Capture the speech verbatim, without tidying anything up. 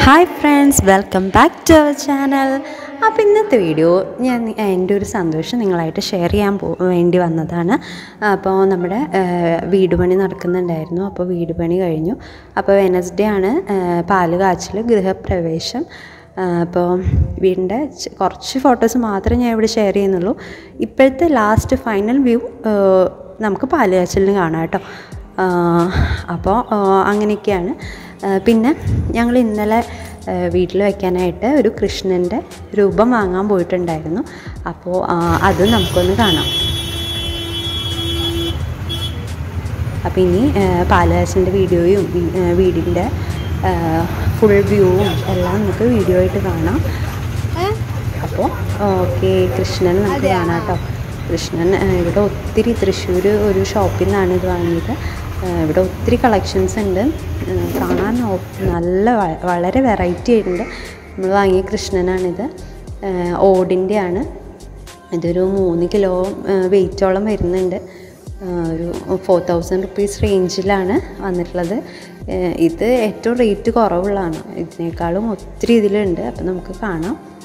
Hi friends, welcome back to our channel. അപ്പോൾ ഇന്നത്തെ video ഞാൻ എൻ്റെ ഒരു സന്തോഷം നിങ്ങളായിട്ട് ഷെയർ ചെയ്യാൻ പോ വേണ്ടി വന്നതാണ്. അപ്പോൾ നമ്മുടെ വീട് പണി നടക്കുന്നുണ്ടായിരുന്നു. അപ്പോൾ വീട് പണി കഴിഞ്ഞു. അപ്പോൾ വെനസ്ഡേ ആണ് പാല് കാച്ചൽ, ഗൃഹപ്രവേശം. അപ്പോൾ വീടിൻ്റെ കുറച്ച് ഫോട്ടോസ് മാത്രമേ ഞാൻ ഇവിടെ ഷെയർ ചെയ്യുന്നുള്ളൂ. ഇപ്പോഴത്തെ ലാസ്റ്റ് ഫൈനൽ വ്യൂ നമുക്ക് പാല് കാച്ചലിന് കാണാം കേട്ടോ. അപ്പോൾ അങ്ങനെയൊക്കെയാണ്. പിന്നെ ഞങ്ങൾ ഇന്നലെ വീട്ടിൽ വയ്ക്കാനായിട്ട് ഒരു കൃഷ്ണൻ്റെ രൂപം വാങ്ങാൻ പോയിട്ടുണ്ടായിരുന്നു. അപ്പോൾ അത് നമുക്കൊന്ന് കാണാം. അപ്പോൾ ഇനി പാലകാച്ചിൻ്റെ വീഡിയോയും വീടിൻ്റെ ഫുൾ വ്യൂവും എല്ലാം നമുക്ക് വീഡിയോ ആയിട്ട് കാണാം. അപ്പോൾ ഓക്കെ, കൃഷ്ണൻ നമുക്ക് കാണാം കേട്ടോ. കൃഷ്ണൻ ഇവിടെ ഒത്തിരി തൃശ്ശൂർ ഒരു ഷോപ്പിൽ നിന്നാണ് ഇത് വാങ്ങിയത്. ഇവിടെ ഒത്തിരി കളക്ഷൻസ് ഉണ്ട്, കാണാൻ നല്ല വളരെ വെറൈറ്റി ആയിട്ടുണ്ട്. നമ്മൾ വാങ്ങിയ കൃഷ്ണനാണിത്. ഓടിൻ്റെയാണ്. ഇതൊരു മൂന്ന് കിലോ വെയിറ്റോളം വരുന്നുണ്ട്. ഒരു ഫോർ തൗസൻഡ് റുപ്പീസ് റേഞ്ചിലാണ് വന്നിട്ടുള്ളത്. ഇത് ഏറ്റവും റേറ്റ് കുറവുള്ളതാണ്. ഇതിനേക്കാളും ഒത്തിരി ഇതിലുണ്ട്. അപ്പോൾ നമുക്ക് കാണാം.